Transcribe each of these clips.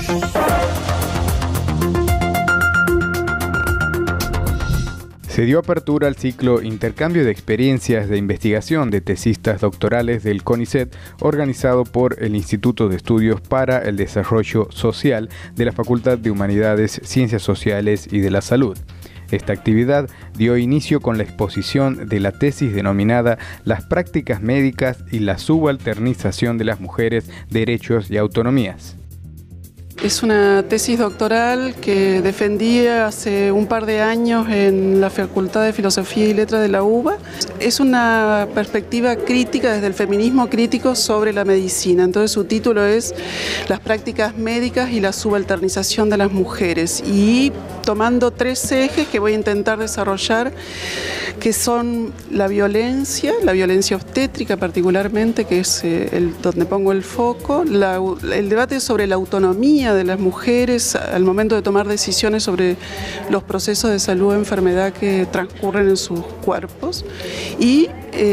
Se dio apertura al ciclo Intercambio de Experiencias de Investigación de Tesistas Doctorales del CONICET, organizado por el Instituto de Estudios para el Desarrollo Social de la Facultad de Humanidades, Ciencias Sociales y de la Salud. Esta actividad dio inicio con la exposición de la tesis denominada Las prácticas médicas y la subalternización de las mujeres, derechos y autonomías. Es una tesis doctoral que defendí hace un par de años en la Facultad de Filosofía y Letras de la UBA. Es una perspectiva crítica desde el feminismo crítico sobre la medicina. Entonces su título es Las prácticas médicas y la subalternización de las mujeres. Y tomando tres ejes que voy a intentar desarrollar, que son la violencia obstétrica particularmente, que es donde pongo el foco, el debate sobre la autonomía de las mujeres al momento de tomar decisiones sobre los procesos de salud o enfermedad que transcurren en sus cuerpos y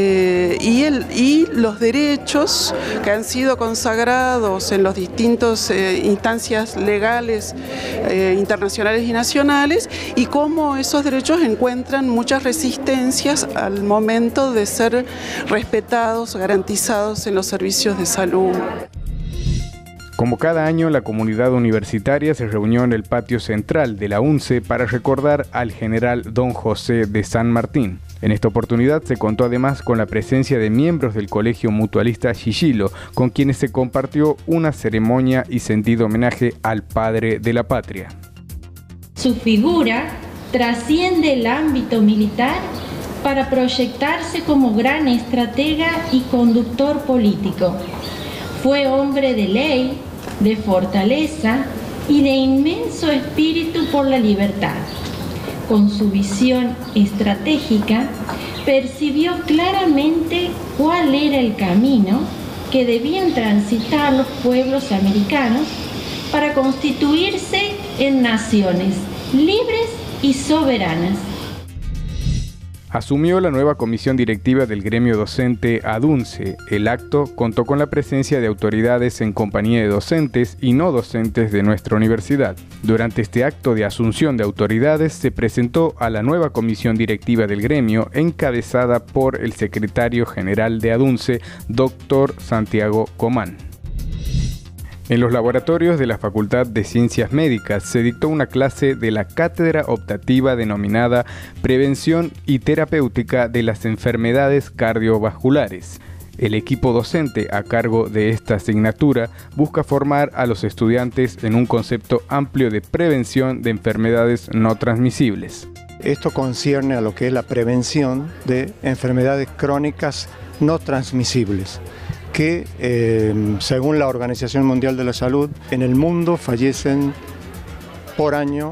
los derechos que han sido consagrados en las distintas instancias legales internacionales y nacionales, y cómo esos derechos encuentran muchas resistencias al momento de ser respetados, garantizados en los servicios de salud. Como cada año, la comunidad universitaria se reunió en el patio central de la UNCE para recordar al general Don José de San Martín. En esta oportunidad se contó además con la presencia de miembros del Colegio Mutualista Xixilo, con quienes se compartió una ceremonia y sentido homenaje al padre de la patria. Su figura trasciende el ámbito militar para proyectarse como gran estratega y conductor político. Fue hombre de ley, de fortaleza y de inmenso espíritu por la libertad. Con su visión estratégica, percibió claramente cuál era el camino que debían transitar los pueblos americanos para constituirse en naciones libres y soberanas. Asumió la nueva comisión directiva del gremio docente ADUNCE. El acto contó con la presencia de autoridades en compañía de docentes y no docentes de nuestra universidad. Durante este acto de asunción de autoridades se presentó a la nueva comisión directiva del gremio, encabezada por el secretario general de ADUNCE, Dr. Santiago Comán. En los laboratorios de la Facultad de Ciencias Médicas se dictó una clase de la cátedra optativa denominada Prevención y Terapéutica de las Enfermedades Cardiovasculares. El equipo docente a cargo de esta asignatura busca formar a los estudiantes en un concepto amplio de prevención de enfermedades no transmisibles. Esto concierne a lo que es la prevención de enfermedades crónicas no transmisibles, que según la Organización Mundial de la Salud, en el mundo fallecen por año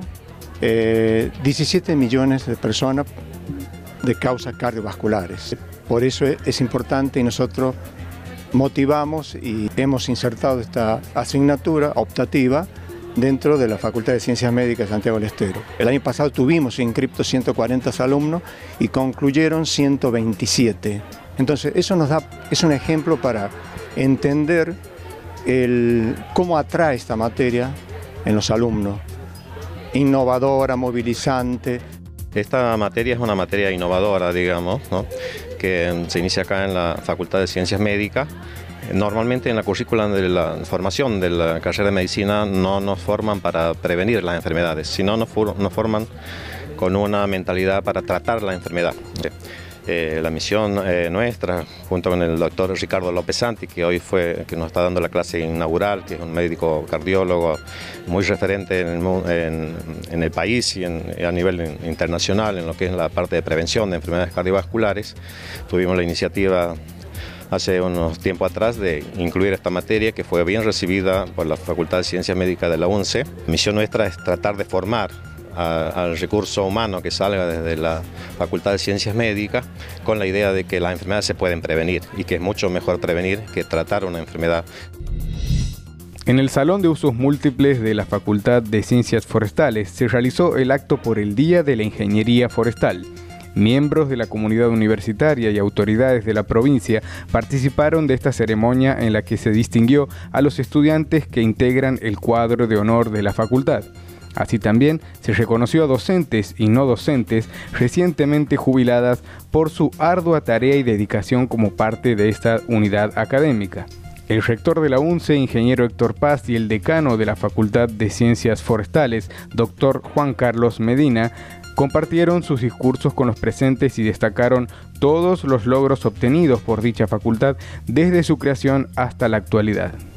17 millones de personas de causas cardiovasculares. Por eso es importante, y nosotros motivamos y hemos insertado esta asignatura optativa dentro de la Facultad de Ciencias Médicas de Santiago del Estero. El año pasado tuvimos inscriptos 140 alumnos y concluyeron 127. Entonces, eso es un ejemplo para entender cómo atrae esta materia en los alumnos. Innovadora, movilizante. Esta materia es una materia innovadora, digamos, ¿no? Que se inicia acá en la Facultad de Ciencias Médicas. Normalmente en la currícula de la formación de la carrera de medicina no nos forman para prevenir las enfermedades, sino nos forman con una mentalidad para tratar la enfermedad. La misión nuestra, junto con el doctor Ricardo López Santi, que hoy que nos está dando la clase inaugural, que es un médico cardiólogo muy referente en el país y a nivel internacional en lo que es la parte de prevención de enfermedades cardiovasculares, tuvimos la iniciativa hace unos tiempo atrás de incluir esta materia, que fue bien recibida por la Facultad de Ciencias Médicas de la UNCE. La misión nuestra es tratar de formar al recurso humano que salga desde la Facultad de Ciencias Médicas con la idea de que las enfermedades se pueden prevenir y que es mucho mejor prevenir que tratar una enfermedad. En el Salón de Usos Múltiples de la Facultad de Ciencias Forestales se realizó el acto por el Día de la Ingeniería Forestal. Miembros de la comunidad universitaria y autoridades de la provincia participaron de esta ceremonia en la que se distinguió a los estudiantes que integran el cuadro de honor de la facultad. Así también se reconoció a docentes y no docentes recientemente jubiladas por su ardua tarea y dedicación como parte de esta unidad académica. El rector de la UNCE, ingeniero Héctor Paz, y el decano de la Facultad de Ciencias Forestales, doctor Juan Carlos Medina, compartieron sus discursos con los presentes y destacaron todos los logros obtenidos por dicha facultad desde su creación hasta la actualidad.